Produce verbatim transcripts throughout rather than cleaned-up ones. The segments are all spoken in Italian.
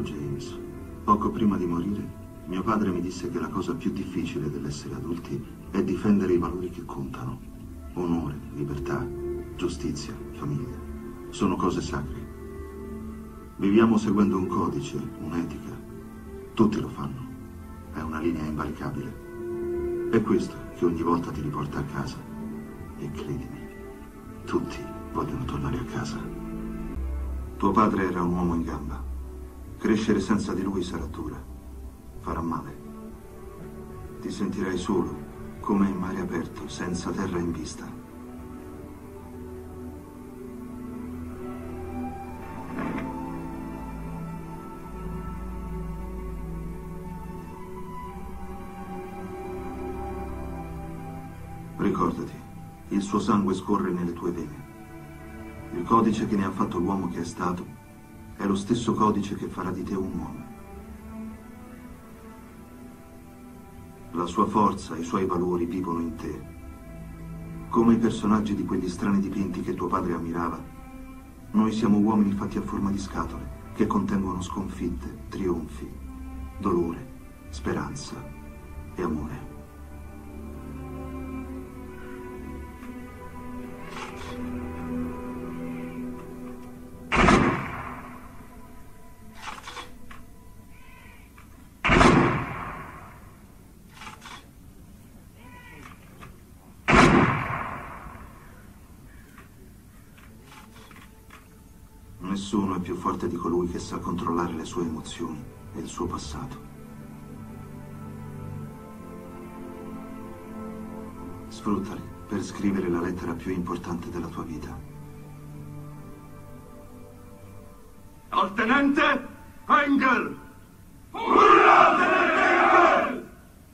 Caro James, poco prima di morire, mio padre mi disse che la cosa più difficile dell'essere adulti è difendere i valori che contano. Onore, libertà, giustizia, famiglia. Sono cose sacre. Viviamo seguendo un codice, un'etica. Tutti lo fanno. È una linea invalicabile. È questo che ogni volta ti riporta a casa. E credimi, tutti vogliono tornare a casa. Tuo padre era un uomo in gamba. Crescere senza di lui sarà dura. Farà male. Ti sentirai solo, come in mare aperto, senza terra in vista. Ricordati, il suo sangue scorre nelle tue vene. Il codice che ne ha fatto l'uomo che è stato è lo stesso codice che farà di te un uomo. La sua forza, i suoi valori vivono in te. Come i personaggi di quegli strani dipinti che tuo padre ammirava, noi siamo uomini fatti a forma di scatole che contengono sconfitte, trionfi, dolore, speranza e amore. Nessuno è più forte di colui che sa controllare le sue emozioni e il suo passato. Sfruttali per scrivere la lettera più importante della tua vita. Al tenente Engel! Urrà, tenente Engel!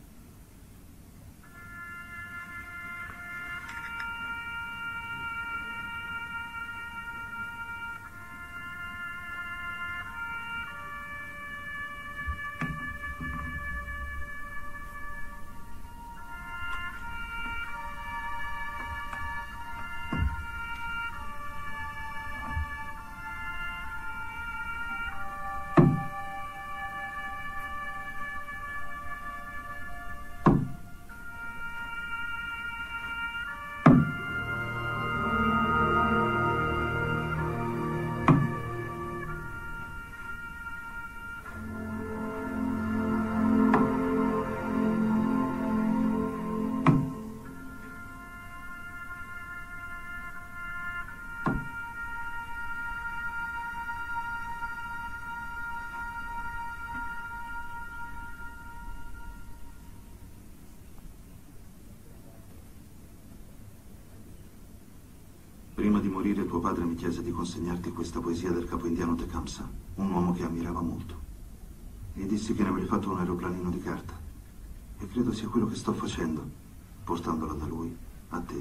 Prima di morire tuo padre mi chiese di consegnarti questa poesia del capo indiano Tecumseh, un uomo che ammirava molto. Gli dissi che ne avrei fatto un aeroplanino di carta. E credo sia quello che sto facendo, portandola da lui a te.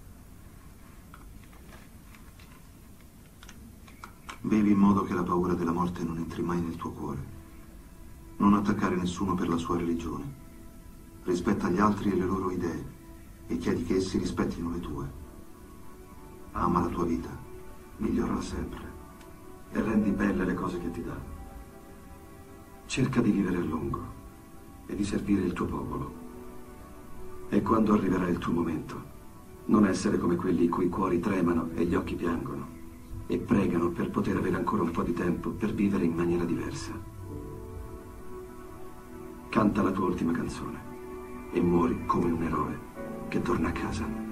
Vivi in modo che la paura della morte non entri mai nel tuo cuore. Non attaccare nessuno per la sua religione. Rispetta gli altri e le loro idee e chiedi che essi rispettino le tue. Ama la tua vita, migliorala sempre e rendi belle le cose che ti dà. Cerca di vivere a lungo e di servire il tuo popolo. E quando arriverà il tuo momento, non essere come quelli i cui cuori tremano e gli occhi piangono e pregano per poter avere ancora un po' di tempo per vivere in maniera diversa. Canta la tua ultima canzone e muori come un eroe che torna a casa.